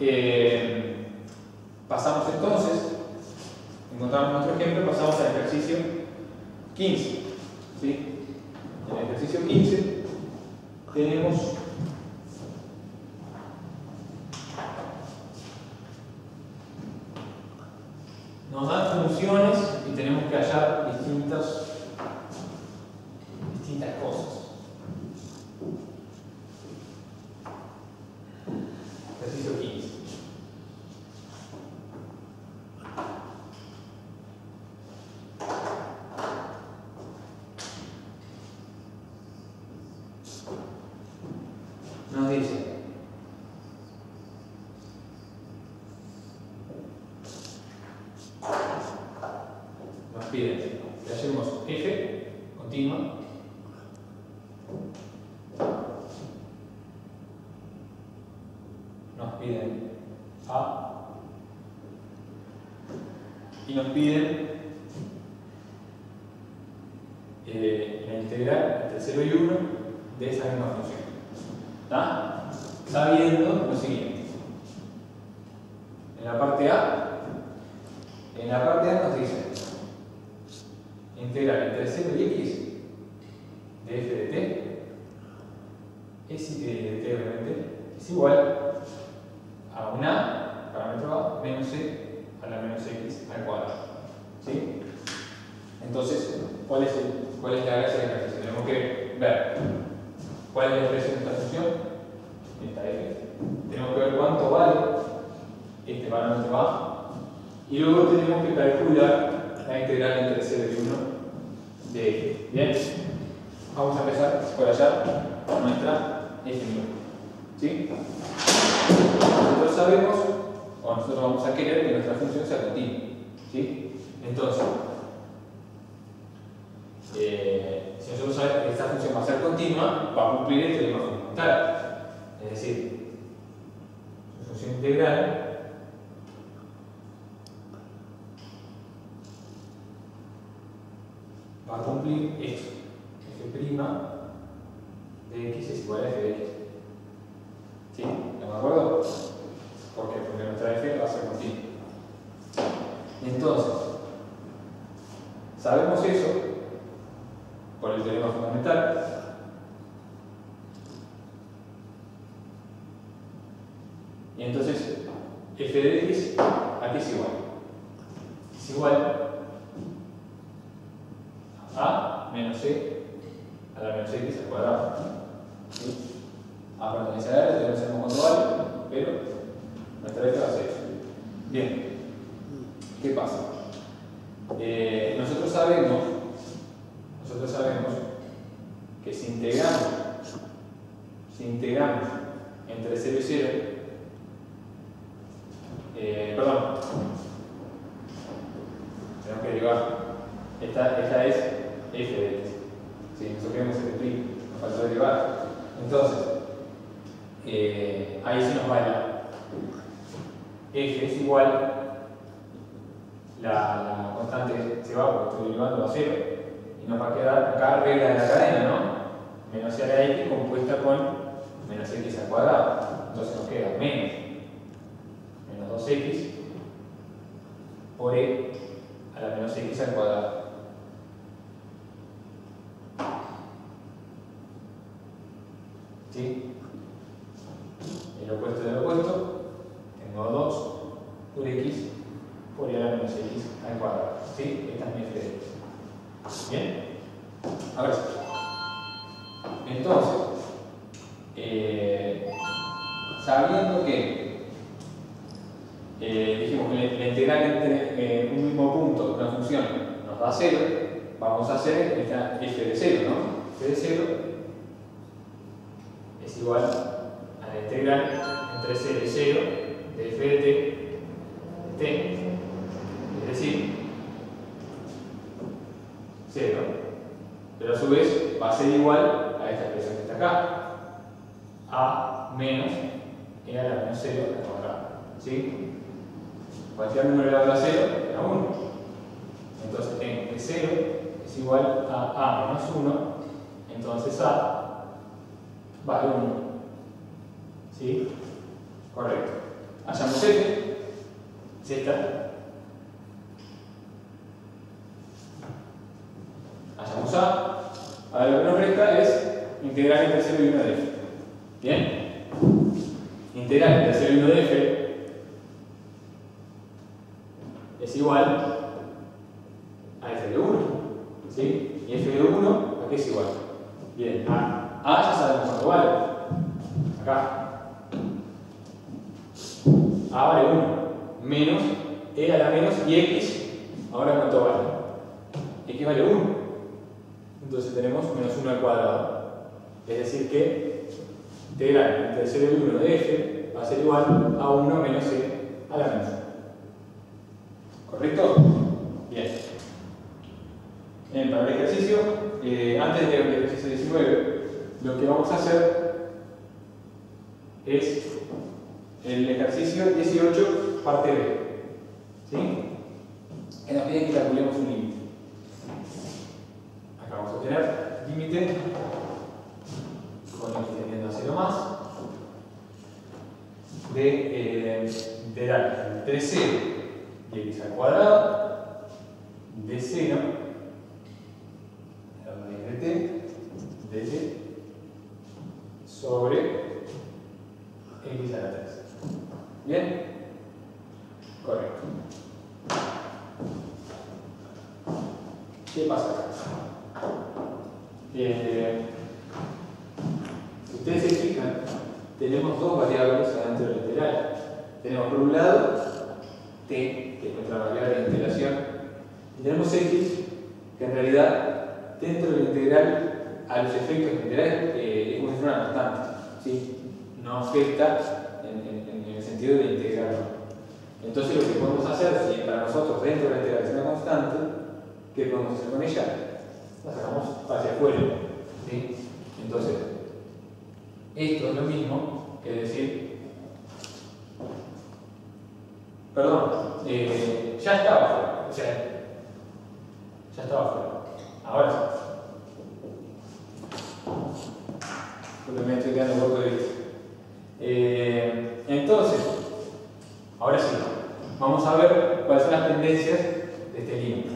Pasamos entonces, encontramos nuestro ejemplo, pasamos al ejercicio 15. ¿Sí? En el ejercicio 15 tenemos nos dan funciones y tenemos que hallar distintas cosas. Ejercicio 15. Nos dice nos piden que hallemos f continua nos piden a y nos piden la integral entre 0 y 1 de esa misma función. ¿Está? Sabiendo lo siguiente. En la parte A nos dice integral entre 0 y x de f de t es igual a un a, parámetro a, menos c a la menos x al cuadrado. ¿Sí? Entonces, ¿cuál es la gracia del ejercicio? Tenemos que ver cuál es la expresión de esta función, esta f. Tenemos que ver cuánto vale este parámetro a y luego tenemos que calcular la integral entre 0 y 1 de f. Bien, vamos a empezar por hallar nuestra f. ¿Sí? Nosotros sabemos, o nosotros vamos a querer que nuestra función sea continua. ¿Sí? Entonces, si nosotros sabemos que esta función va a ser continua, va a cumplir el teorema fundamental. Es decir, su función integral va a cumplir esto. F' de x es igual a f de x. ¿Sí? ¿No me acuerdo? ¿Por qué? Porque nuestra f va a ser continua. Entonces, sabemos eso por el teorema fundamental. Y entonces, f de x, ¿a qué es igual? Es igual a menos c a la menos x al cuadrado. ¿Sí? A pertenece a la no sabemos cuánto vale, pero nuestra f va a ser eso. Bien, ¿qué pasa? Nosotros sabemos que si integramos entre 0 y 0, tenemos que derivar. Esta es f de x. Si nosotros queremos f', nos faltó derivar. Entonces, ahí se nos va la f es igual, la constante se va porque estoy derivando a 0 y nos va a quedar acá regla de la cadena, ¿no? Menos a la x compuesta con menos x al cuadrado. Entonces nos queda menos 2x por e a la menos x al cuadrado. ¿Sí? El opuesto del opuesto, tengo 2 por x por e a la menos x al cuadrado. ¿Sí? Esta es mi f de x. ¿Bien? Ahora sí. Entonces, sabiendo que dijimos que la integral entre un mismo punto de una función nos da 0, vamos a hacer esta f de 0, ¿no? F de 0 es igual a la integral entre 0 y 0 de f de t, es decir, 0, pero a su vez va a ser igual a esta expresión que está acá, a menos e a la menos 0 al cuadrado. ¿Sí? Cualquier número elevado a 0 era 1. Entonces tengo que 0 es igual a menos 1, entonces a vale 1. ¿Sí? Correcto. hallamos f, es esta. Hallamos a. Ahora lo que nos resta es integrar entre 0 y 1 de f. ¿Bien? Integrar entre 0 y 1 de f es igual a f de 1. ¿Sí? Y f de 1, ¿a qué es igual? Bien, a ya sabemos cuánto vale. Acá. A vale 1. Menos e a la menos y x, ahora cuánto vale. X vale 1. Entonces tenemos menos 1 al cuadrado. Es decir que integrar entre 0 y 1 de f va a ser igual a 1 menos e a la menos 1. ¿Correcto? Bien. Para el ejercicio, antes del ejercicio 19, lo que vamos a hacer es el ejercicio 18, parte B. ¿Sí? Que nos piden que calculemos un límite. Acá vamos a tener límite con x tendiendo a 0 más de integral entre 0 y x al cuadrado de 0 dt sobre x a la 3. ¿Bien? Correcto. ¿Qué pasa acá? Si ustedes se fijan, tenemos dos variables adentro del integral. Tenemos por un lado t, que es nuestra variable de integración, y tenemos x, que en realidad dentro del integral a los efectos del integral es como si fuera una constante, ¿sí? No afecta en el sentido de integrarlo. Entonces lo que podemos hacer, si para nosotros dentro de la integral es una constante, ¿qué podemos hacer con ella? La sacamos hacia afuera, ¿sí? Entonces, esto es lo mismo que decir, perdón, ya estaba afuera, o sea, ya estaba afuera. Ahora sí. Porque me estoy quedando un poco de vista. Entonces, ahora sí, vamos a ver cuáles son las tendencias de este límite.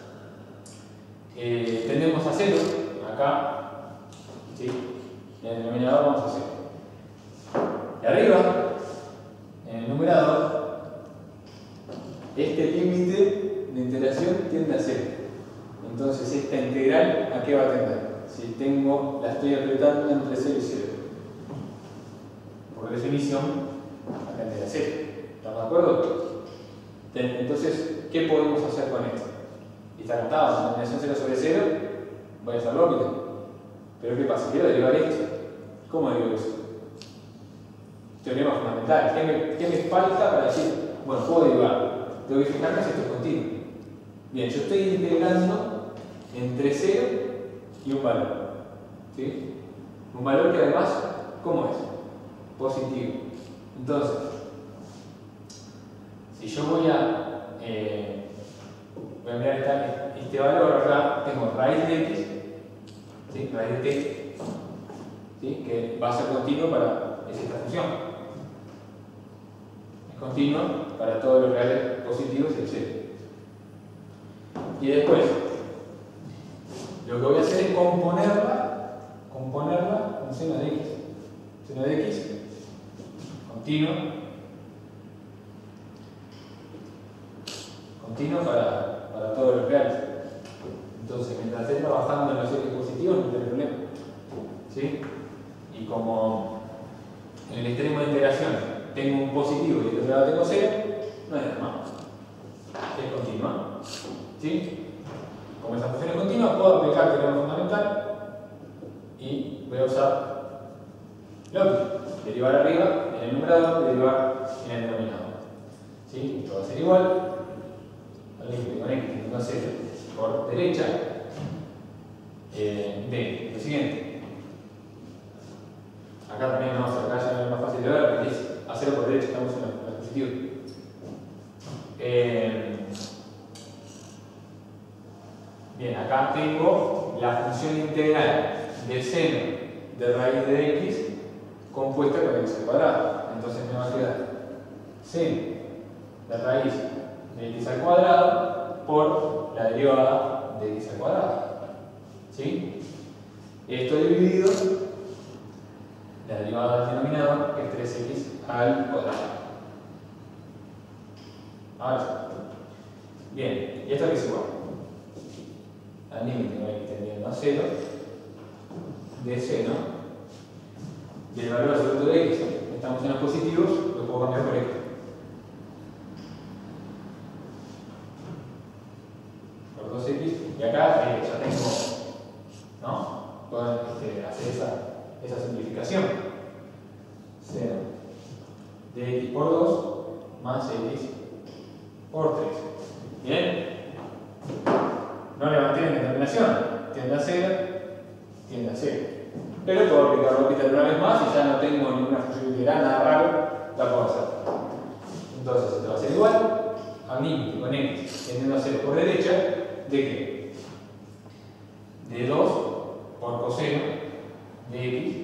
Tendemos a 0, acá, ¿sí? En el denominador vamos a 0. Y arriba, en el numerador, este límite de integración tiende a 0. Entonces, esta integral, ¿a qué va a tender? Si la estoy apretando entre 0 y 0. Por definición, va a tender a 0. ¿Estamos de acuerdo? Entonces, ¿qué podemos hacer con esto? Y está cantado, en combinación 0 sobre 0, voy a hacer órbita. Pero ¿qué pasa? Quiero derivar esto. ¿Cómo derivo eso? Teorema fundamental. ¿Qué me falta para decir, bueno, puedo derivar? Tengo que fijarme si esto es continuo. Bien, yo estoy integrando entre 0 y un valor. ¿Sí? Un valor que además, ¿cómo es? Positivo. Entonces, si yo voy a mirar este valor acá, tengo raíz de x, ¿sí? Raíz de t, ¿sí? Que va a ser continuo para esta función. Es continuo para todos los reales positivos, etc. Y después, lo que voy a hacer es componerla con seno de x. Seno de x, continuo para todos los reales. Entonces, mientras esté trabajando en los ejes positivos, no tiene problema. ¿Sí? Y como en el extremo de integración tengo un positivo y en el otro lado tengo 0, no hay nada más. Es continua. ¿Sí? Como esa función es continua, puedo aplicar teorema fundamental y voy a usar lo mismo. Derivar arriba en el numerador, derivar en el denominador. ¿Sí? Esto va a ser igual al límite con x tendiendo a 0 por derecha de lo siguiente. Acá también vamos a acá ya es más fácil de ver porque es a 0 por derecha, estamos en la positiva. Bien, acá tengo la función integral del seno de raíz de x compuesta con x al cuadrado. Entonces me va a quedar seno de raíz de x al cuadrado por la derivada de x al cuadrado. ¿Sí? Esto dividido, la derivada del denominador es 3x al cuadrado. Ahora sí. Bien, ¿y esto qué es igual? Al límite de x tendiendo a 0 de seno del valor absoluto de x. Estamos en los positivos, lo puedo cambiar por esto. Por 2x, y acá ya tengo, ¿no? Puedo hacer esa simplificación. Seno de x por 2 más x por 3. ¿Bien? No levanté en determinación. Tiende a 0, tiende a 0. Pero puedo aplicar L'Hopital una vez más y ya no tengo ninguna función integral, nada raro, la puedo hacer. Entonces, esto va a ser igual a límite con x tendiendo a 0 por derecha, ¿de qué? De 2 por coseno de x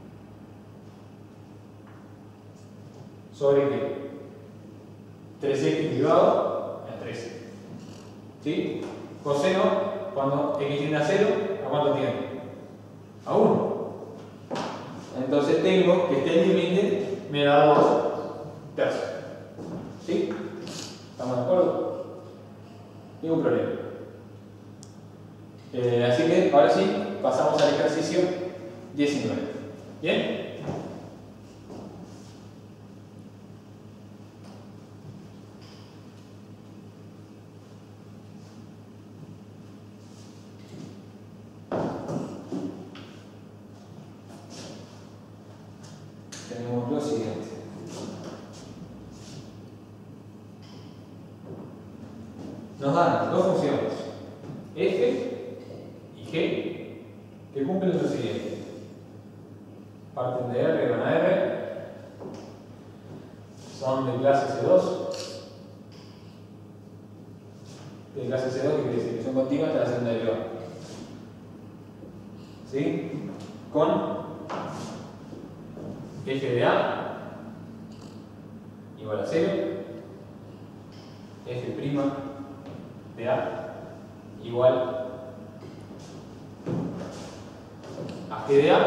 sobre qué? 3x derivado en 3. ¿Sí? Coseno, cuando x tiende a 0, ¿a cuánto tiende? A 1. Entonces tengo que este límite me da 2 tercios. ¿Sí? ¿Estamos de acuerdo? Ningún problema. Así que ahora sí, pasamos al ejercicio 19. ¿Bien? Tenemos lo siguiente. Nos dan dos funciones, f y g, que cumplen lo siguiente. Parten de R y van a R. Son de clase C2. De clase C2, que quiere decir que son continuas hasta la segunda derivada. ¿Sí? Con f de A igual a 0, f' de A igual a g de A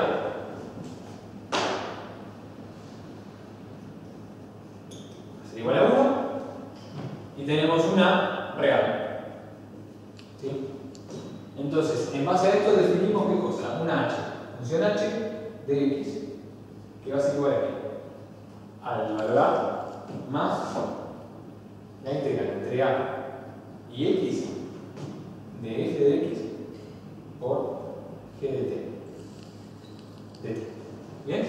es igual a 1 y tenemos una real. ¿Sí? Entonces, en base a esto definimos qué cosa, una h, función h de x, que va a ser igual a al valor a más la integral entre a y x de f de x por g de t. ¿Bien?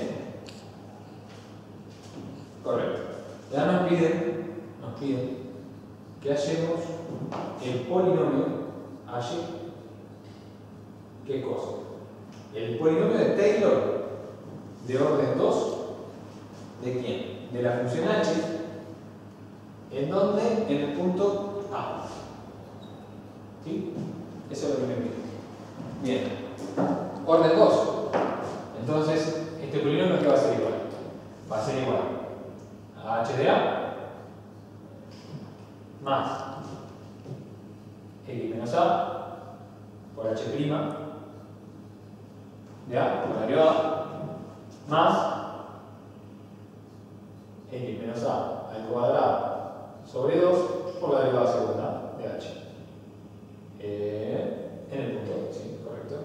Correcto. Ya nos piden que hallemos el polinomio h. ¿Qué cosa? El polinomio de Taylor de orden 2. ¿De quién? De la función h. ¿En dónde? En el punto A. ¿Sí? Eso es lo que me pide. Bien. Orden 2. Entonces, este polinomio ¿qué va a ser igual? Va a ser igual a h de A más x menos A por h' de A por la derivada más x menos A al cuadrado sobre 2 por la derivada segunda de h. En el punto, sí, correcto.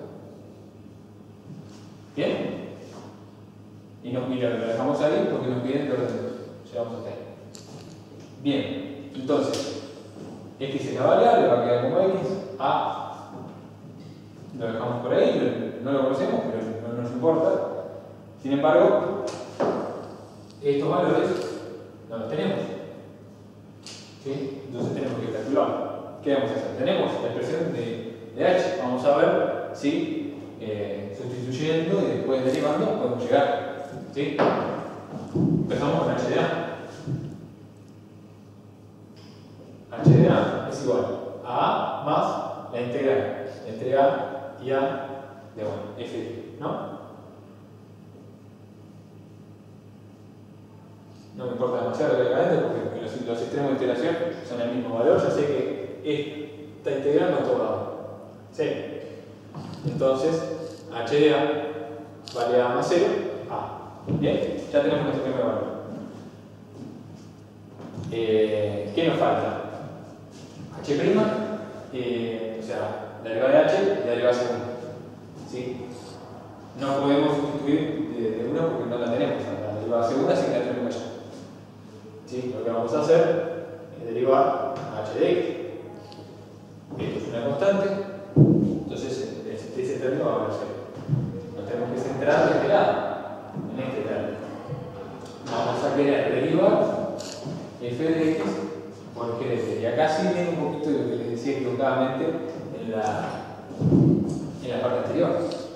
¿Bien? Y lo dejamos ahí porque nos piden que orden 2. Llegamos hasta ahí. Bien, entonces, x es la variable, va a quedar como x, a lo dejamos por ahí, no lo conocemos, pero no nos importa. Sin embargo, estos valores no los tenemos. ¿Sí? Entonces tenemos que calcular. ¿Qué vamos a hacer? Tenemos la expresión de h. Vamos a ver si sustituyendo y después derivando podemos llegar. ¿Sí? Empezamos con h de a. H de a es igual a más la integral entre a y a de f, ¿no? no me importa demasiado lógicamente porque los extremos de integración son el mismo valor, ya sé que esta integral no es todo A. ¿Sí? Entonces, h de A vale A más 0, A. Bien, ya tenemos nuestro primer valor. ¿Qué nos falta? H', o sea, la derivada de H y la derivada segunda. ¿Sí? No podemos sustituir de una porque no la tenemos, la derivada segunda sí que la tenemos allá. ¿Sí? Lo que vamos a hacer es derivar a h de x. Esto es una constante, entonces ese término va a valer 0. Nos tenemos que centrar de este lado, en este término. Vamos a querer derivar f de x por g de t. Y acá sí viene un poquito de lo que les decía equivocadamente en la parte anterior.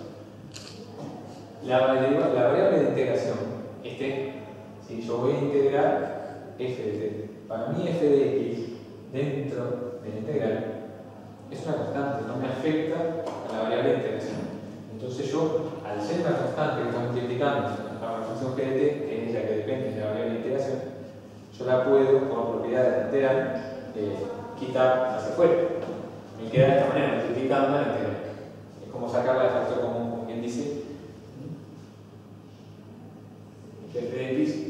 La variable de integración, si yo voy a integrar f de t. Para mí f de x dentro de la integral es una constante, no me afecta a la variable de integración. Entonces yo, al ser una constante que estamos multiplicando a la función g de t, que es la que depende de la variable de integración, yo la puedo, por propiedad de la integral, quitar hacia afuera. Me queda de esta manera, multiplicando la integral. Es como sacarla de factor común, como quien dice, f de x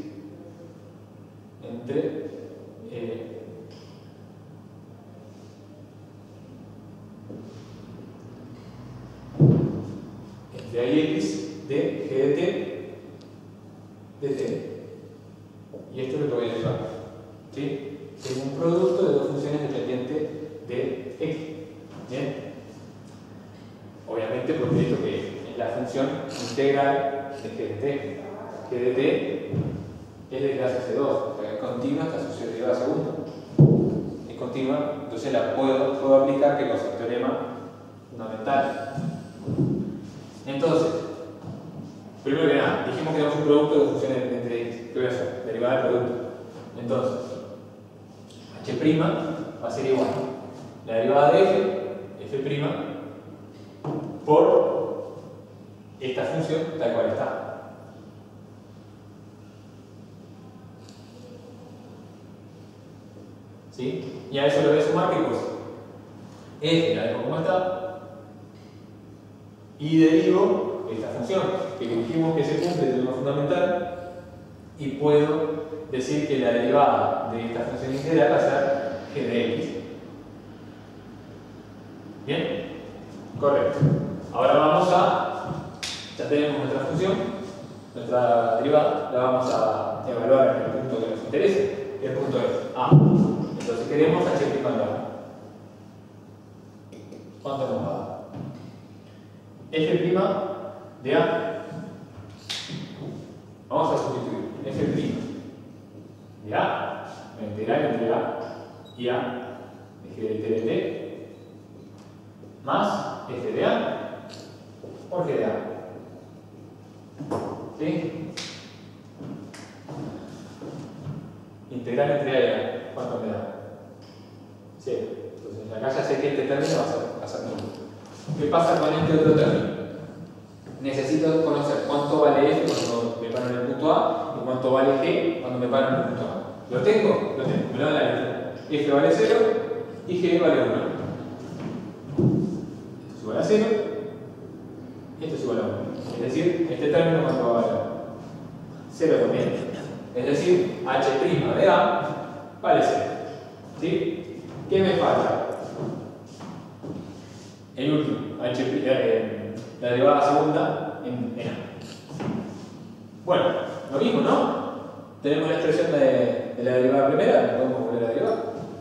entre ix de g de t de t. Y esto es lo que voy a derivar. ¿Sí? Es un producto de dos funciones dependientes de x. ¿Bien? Obviamente porque esto que es la función integral de g de t. G de t es de clase C2, o sea, es continua hasta su derivada segunda. Es continua, entonces la puedo aplicar, que cosa, el teorema fundamental. Entonces, primero que nada, dijimos que tenemos un producto de funciones dependientes de x. ¿Qué voy a hacer? Derivar el producto. Entonces, h' va a ser igual a la derivada de f' por esta función tal cual está. ¿Sí? Y a eso le voy a sumar qué cosa. F la dejo como está y derivo esta función que dijimos que se cumple el teorema fundamental y puedo decir que la derivada de esta función integral va a ser g de x. ¿Bien? Correcto. Ahora vamos ya tenemos nuestra función, nuestra derivada, la vamos a evaluar en el punto que nos interesa, que el punto es A. Entonces queremos h' de A. ¿Cuánto nos va a dar? F' de A. Vamos a sustituir f' de A, la integral entre A y A de g de t de t, más f de A por g de A. ¿Sí? Integral entre A y A, ¿cuánto me da? 0. Entonces acá ya sé que este término va a ser nulo. ¿Qué pasa con este otro término? Necesito conocer cuánto vale f cuando me paro en el punto A y cuánto vale g cuando me paro en el punto A. ¿Lo tengo? Lo tengo. Me lo da la letra. F vale 0 y g vale 1. Esto es igual a 0 y esto es igual a 1. Es decir, este término cuánto va a valer 0 también. Es decir, h' de A vale 0. ¿Sí? ¿Qué me falta? El último, la derivada segunda en A. Bueno, lo mismo, ¿no? Tenemos la expresión de la derivada primera, la podemos volver a derivar.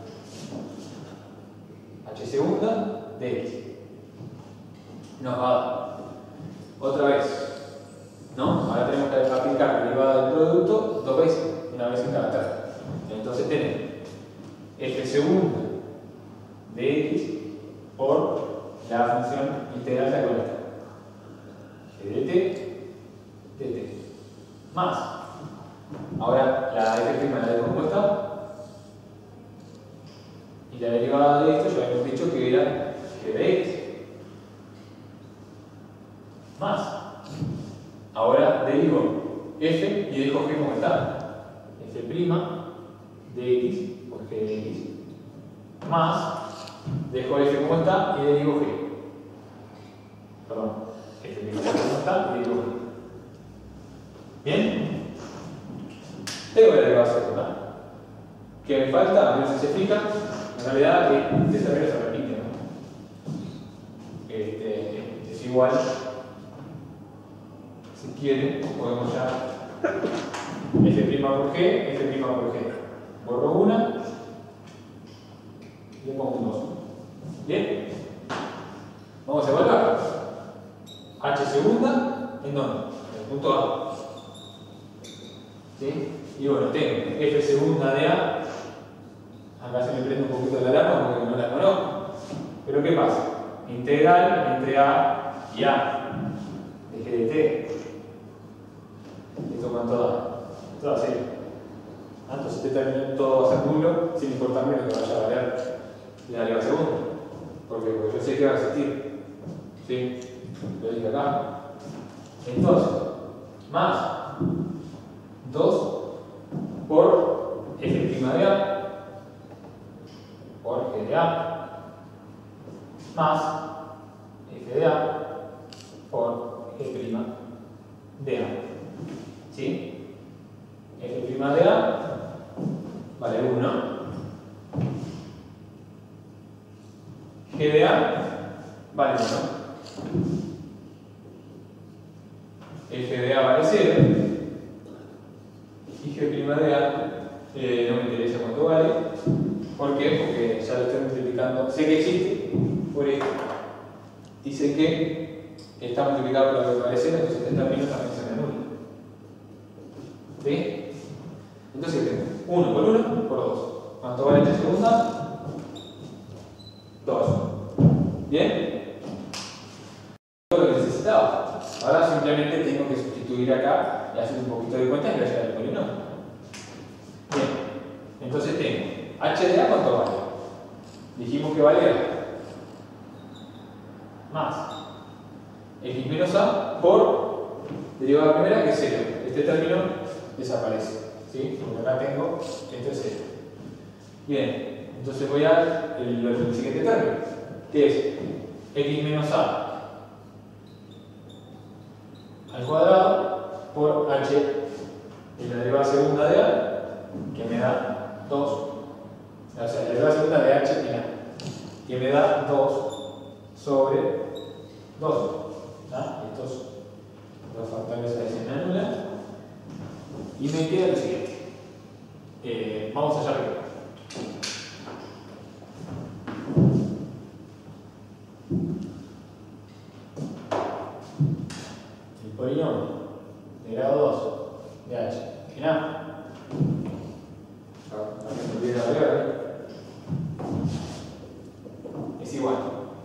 H segunda de x. Nos va a dar otra vez, ¿no? Ahora tenemos que aplicar la derivada del producto dos veces, una vez en cada término. Entonces tenemos f segunda de x por la función integral de la cual está g de t más. Ahora la f' la dejo como está y la derivada de esto ya hemos dicho que era g de x más. Ahora derivo f y dejo g como está. f' de x por g de x más, dejo f como está y derivo g. Perdón, f' como está y derivo g. ¿Bien? Tengo la derivada segunda. ¿Qué me falta? A ver si se fijan. En realidad, esta regla se repite, ¿no? Es igual. Si quieren, podemos ya f' por g, f' por g. Borro una y le pongo un 2. ¿Bien? Vamos a evaluar. H segunda, ¿en dónde? En el punto A. ¿Sí? Y bueno, tengo f segunda de A. Acá se me prende un poquito la alarma porque no la conozco. Pero ¿qué pasa? Integral entre A y A de g de t. ¿Esto cuánto da? Esto da 0. Entonces este término todo va a ser nulo sin importarme lo que vaya a valer la derivada segunda. Porque yo sé que va a existir. ¿Sí? Lo dije acá. Entonces, más 2 por f' de A por g de A más f de A por g' de A. ¿Sí? F' de A vale 1. G de A vale 1. F de A vale 0. Y G' de A no me interesa cuánto vale. ¿Por qué? Porque ya lo estoy multiplicando. Sé que existe por esto. Y sé que está multiplicado por lo que vale 0, entonces este término también se me anula. ¿Sí? Entonces tengo 1 por 1 por 2. ¿Cuánto vale H segunda? 2. ¿Bien? Todo lo que necesitaba. Ahora simplemente tengo que sustituir acá y hacer un poquito de cuenta y voy a llegar al polinomio. Bien. Entonces tengo H de A, ¿cuánto vale? Dijimos que valía más x menos A por derivada primera que es 0. Este término desaparece. ¿Sí? Porque acá tengo esto es 0. Bien, entonces voy al siguiente término, que es x menos A al cuadrado por h en la derivada segunda de A, que me da 2. O sea, la derivada segunda de h en A, que me da 2 sobre 2. Estos dos factores ahí se me anulan. Y me queda lo siguiente. Vamos allá arriba. El polinomio de grado 2 de h en A. Es igual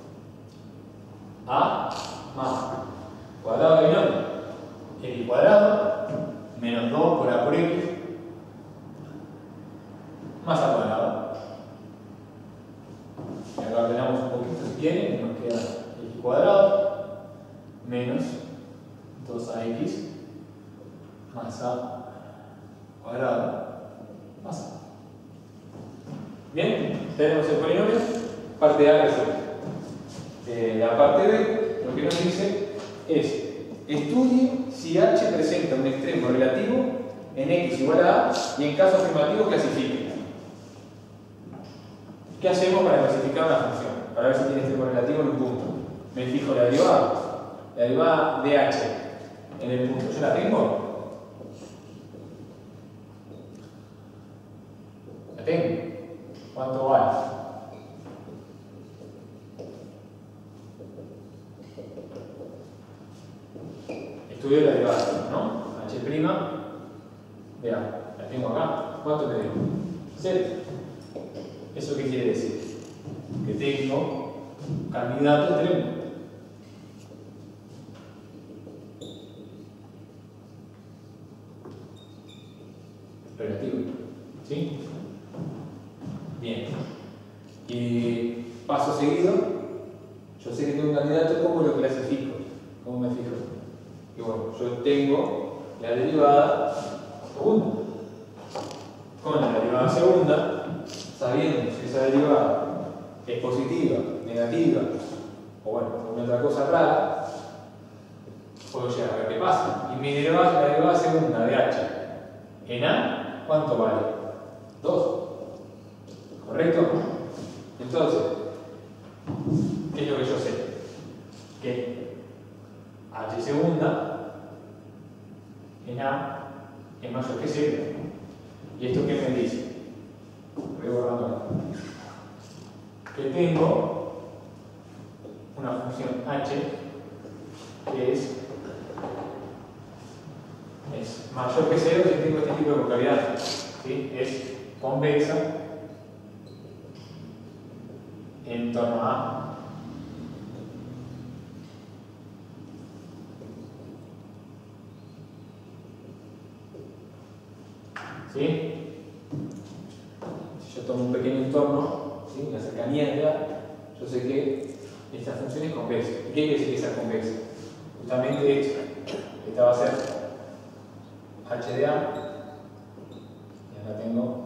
a más cuadrado de binomio x cuadrado menos 2 por A por X más A cuadrado. Y acá ordenamos un poquito si quieren y nos queda X cuadrado menos 2AX más A cuadrado más A. Bien, tenemos el polinomio, parte A resuelta. La parte B, lo que nos dice es estudie si H presenta un extremo relativo en X igual a A y en caso afirmativo clasifique. ¿Qué hacemos para clasificar una función? Para ver si tiene extremo relativo en un punto. Me fijo la derivada de H en el punto. ¿Yo la tengo? ¿La tengo? ¿Cuánto vale? Estudio la derivada, ¿no? H' de A. La tengo acá. ¿Cuánto me dio? 0. ¿Eso qué quiere decir? Que tengo candidato extremo. Relativo. ¿Sí? Bien. Y paso seguido, yo sé que tengo un candidato, ¿cómo lo clasifico? ¿Cómo me fijo? Y bueno, yo tengo la derivada segunda. con la derivada segunda, sabiendo si esa derivada es positiva, negativa o bueno, alguna otra cosa rara, puedo llegar a ver qué pasa. Y mi derivada, la derivada segunda de h en a, ¿cuánto vale? 2. ¿Correcto? Entonces, ¿qué es lo que yo sé? Que h segunda en a es mayor que 0. ¿Y esto qué me dice? Voy borrando acá. Que tengo una función h que es mayor que 0 si tengo este tipo de vocabularidad. ¿Sí? Es convexa en torno a ¿sí? Si yo tomo un pequeño entorno, ¿sí? Una cercanía de A, yo sé que esta función es convexa. ¿Qué quiere decir que sea convexa? Justamente esta va a ser h de A, y acá tengo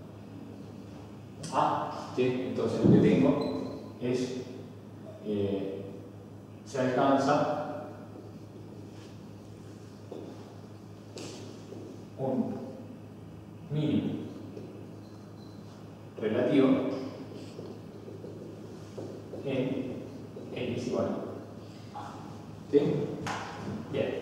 A, ¿sí? Entonces lo que tengo es se alcanza un mínimo relativo en x igual a. ¿Sí? Bien.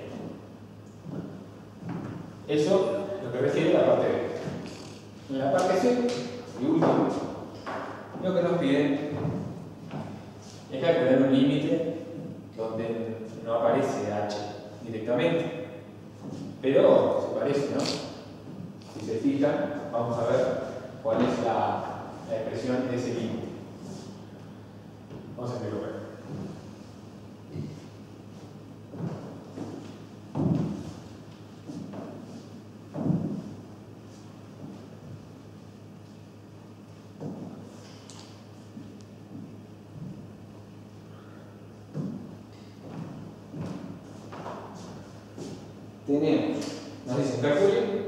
Eso es lo que refiere a la parte B. En la parte C, y último, lo que nos piden es calcular un límite donde no aparece h directamente, pero se parece, ¿no? Si se fijan, vamos a ver cuál es la expresión de ese límite. Vamos a verlo. Tenemos, nos dicen calcule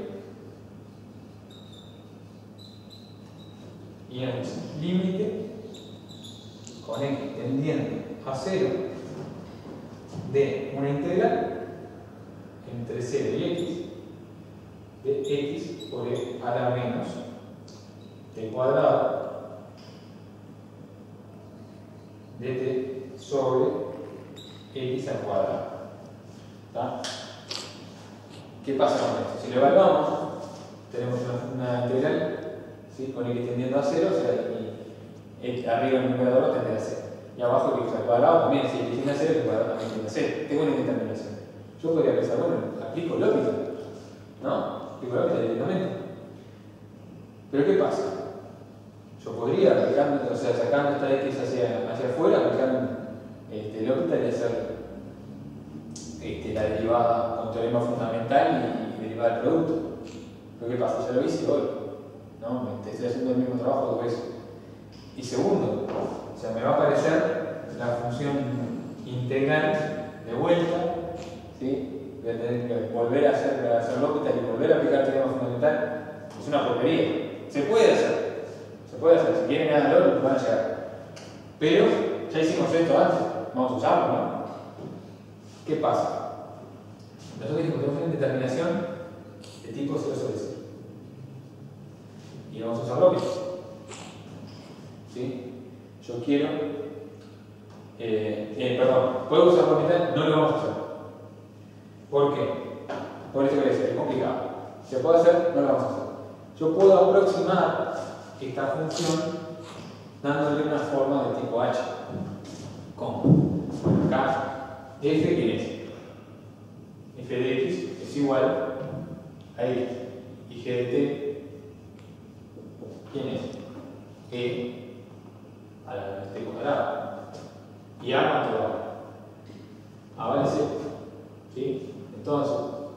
y nos dicen límite con x tendiendo a 0 de una integral entre 0 y x de x por e a la menos t cuadrado de t sobre x al cuadrado. ¿Está? ¿Qué pasa con esto? Si lo evaluamos, tenemos una integral, ¿sí? Con x tendiendo a 0, o sea, y arriba en el numerador tendrá a 0. Y abajo x al cuadrado también, si x tiende a 0, el cuadrado también tiende a 0. Tengo una indeterminación. Yo podría pensar, bueno, aplico L'Hopital, ¿no? Aplico L'Hopital directamente. Pero ¿qué pasa? Yo podría aplicar, o sea, sacando esta x hacia afuera, aplicar L'Hopital y hacer la derivada con teorema fundamental y derivada del producto. Pero ¿qué pasa? Ya lo hice hoy, ¿no? Estoy haciendo el mismo trabajo 2 veces. Y segundo, o sea, me va a aparecer la función integral de vuelta, ¿sí? Voy a tener que volver a hacer L'Hopital y volver a aplicar teorema fundamental. Es una porquería. Se puede hacer. Se puede hacer. Si quieren háganlo, van a llegar. Pero ya hicimos esto antes. Vamos a usarlo, ¿no? ¿Qué pasa? Nosotros tenemos una determinación de tipo 0 sobre 0. Y vamos a usar L'Hopital. ¿Sí? Yo quiero. Perdón, ¿puedo usar L'Hopital? No lo vamos a hacer. ¿Por qué? Por eso que es complicado. ¿Se puede hacer? No lo vamos a hacer. Yo puedo aproximar esta función dándole una forma de tipo h. ¿Cómo? Bueno, acá, f, ¿quién es? F de x es igual a x. Y g de t, ¿quién es? E a la t cuadrado. ¿Y a cuánto vale? A vale 0. ¿Sí? Entonces,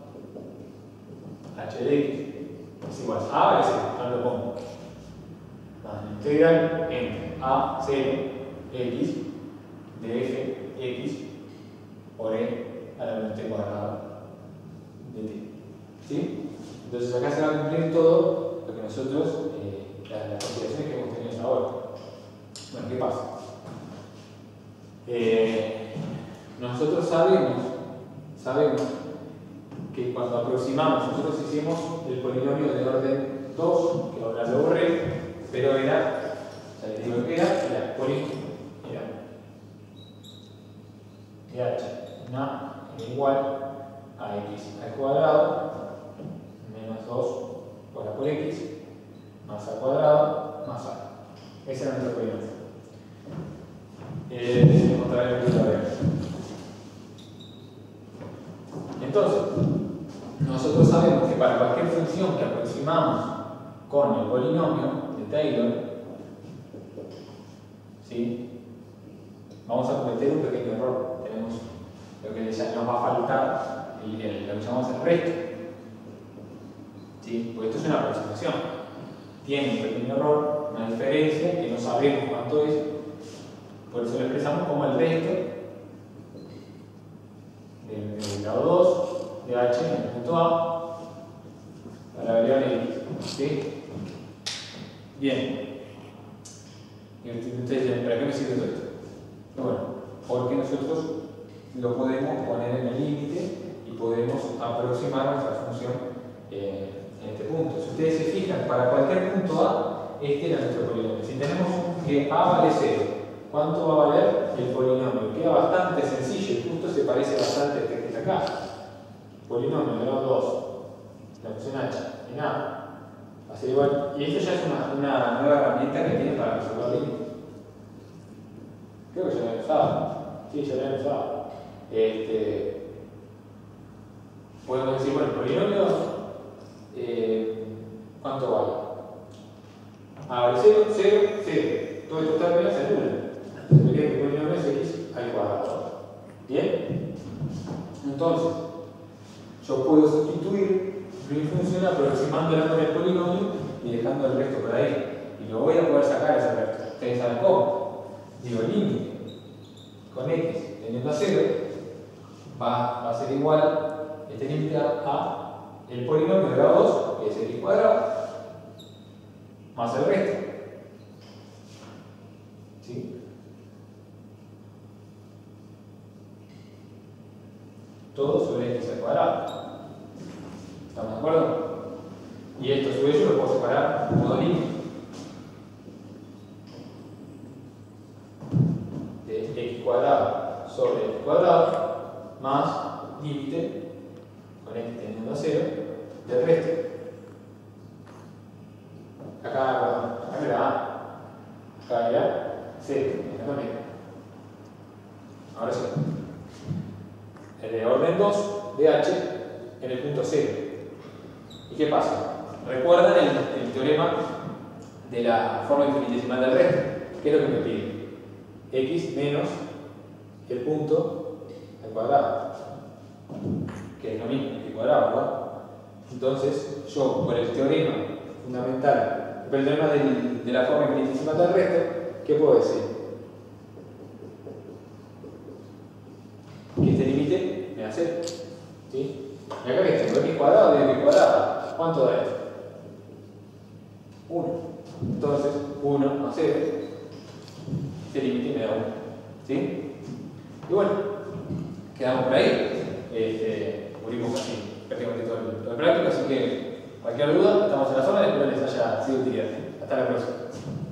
h de x es igual a vale 0. Ahora lo pongo. La integral entre a 0 x de f x por e a la menos t cuadrado de t. ¿Sí? Entonces acá se va a cumplir todo lo que nosotros, las consideraciones que hemos tenido hasta ahora. Bueno, ¿qué pasa? Nosotros sabemos que cuando aproximamos, nosotros hicimos el polinomio de orden 2, que ahora lo borré, pero era, ya les digo que era polinomio, era h en a era igual a x al cuadrado menos 2 por a por x más a cuadrado más a. Ese era nuestro polinomio. Otra vez lo veo. Entonces, nosotros sabemos que para cualquier función que aproximamos con el polinomio de Taylor, ¿sí? Vamos a cometer un pequeño error. Tenemos lo que ya nos va a faltar, lo que llamamos el resto. ¿Sí? Porque esto es una aproximación. Tiene un pequeño error, una diferencia que no sabemos cuánto es, por eso lo expresamos como el resto del grado 2 de h en el punto A a la variable x. ¿Sí? Bien. Y ustedes, ¿para qué me sirve todo esto? Bueno, porque nosotros lo podemos poner en el límite y podemos aproximar nuestra función en este punto. Si ustedes se fijan, para cualquier punto A, este era nuestro polinomio. Si tenemos que A vale 0, ¿cuánto va a valer el polinomio? Queda bastante sencillo y justo se parece bastante a este que está acá. Polinomio de grado 2, la función h en A, va a ser igual. Y esto ya es una nueva herramienta que tiene para resolver límites. Creo que ya lo he usado. Sí, ya lo he usado. Podemos decir, bueno, el polinomio, ¿cuánto vale? A vale 0, 0, 0. Todos estos términos se anulan. Se vería que el polinomio es x al cuadrado. ¿Bien? Entonces, yo puedo sustituir mi función aproximándola con el polinomio y dejando el resto por ahí. Y lo voy a poder sacar ese resto. Ustedes saben cómo. Digo, el límite con x teniendo a 0 va a ser igual este límite a el polinomio de grado 2, que es x cuadrado, más el resto. ¿Sí? Todo sobre x al cuadrado. ¿Estamos de acuerdo? Y esto a su vez yo lo puedo separar en modo límite. De x cuadrado sobre x cuadrado más límite con x teniendo a 0 del resto. Acá era a, acá era 0, acá también. Ahora sí. El de orden 2 de h en el punto 0. ¿Y qué pasa? ¿Recuerdan el teorema de la forma infinitesimal del resto? ¿Qué es lo que me pide? X menos el punto al cuadrado, que es lo mismo, x cuadrado, ¿verdad? Entonces, yo, por el teorema fundamental, por el teorema de la forma infinitesimal del resto, ¿qué puedo decir? Que este límite me da 0. ¿Sí? Y acá que tengo x cuadrado de x cuadrado, ¿cuánto da esto? 1. Entonces, 1 más 0. Este límite me da 1. ¿Sí? Y bueno, quedamos por ahí. Cubrimos así prácticamente todo el práctico, así que cualquier duda, estamos en la zona, espero les haya sido de utilidad. Hasta la próxima.